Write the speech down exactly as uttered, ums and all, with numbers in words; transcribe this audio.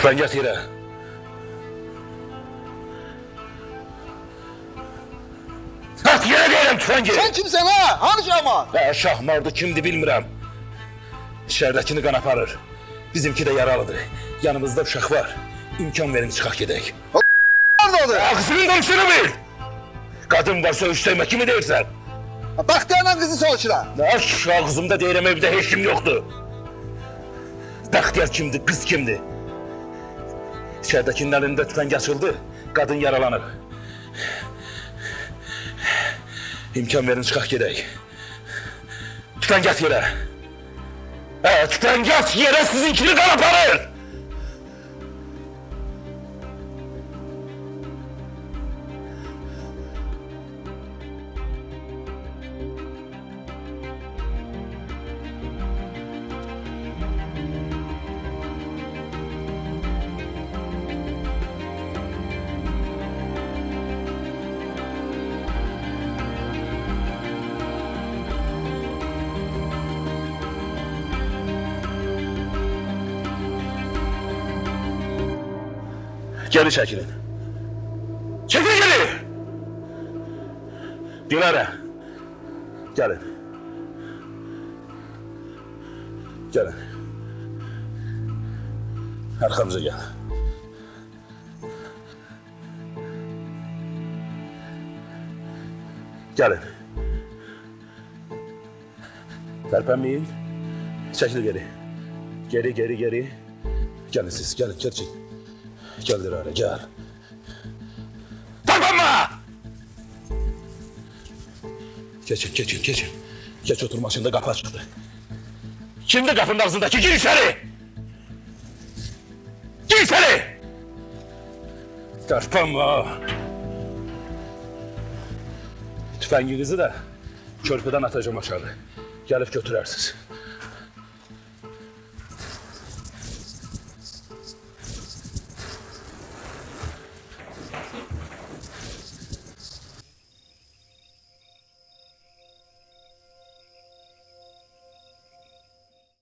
Tüfeği at yere. At yere deyirəm tüfeği. Sen kimsen ha? Hanı Şahmar? Ha, Şahmardı kimdi bilmirəm. İçəridəkini qan aparır. Bizimki de yaralıdır. Yanımızda uşaq var. İmkan verin çıxaq gedək. O nerede? Ağzının konuşunu bil. Kadın varsa üstəymə kimi deyirsən? Bahtiyarla kızı soruşura. Aş, ağzımda deyirəm evdə heç kim yoktu. Bəxtiyar kimdi, qız kimdi? İçəridəkinin əlində tüfəng açıldı, qadın yaralanıb. İmkan verin çıxaq gedək. Tüfəng at yerə. Hə, tüfəng at yerə sizinkini qan aparır. Geri çəkilin. Çəkil geri! Dilara, gəlin. Gəlin. Arxamıza gəl. Gəlin. Tərpənməyin. Çəkil geri. Geri, geri, geri. Gəlin siz, gəlin, geri çəkin. Gel Dilara, gel. Tarpanma! Geçin, geçin, geçin. Geç oturmasında kapı açıldı. Kimdi kapının ağzındaki? Gir içeri! Gir içeri! Tarpanma! Tüfenginizi de körpüden atacağım aşağı. Gelip götürersiniz.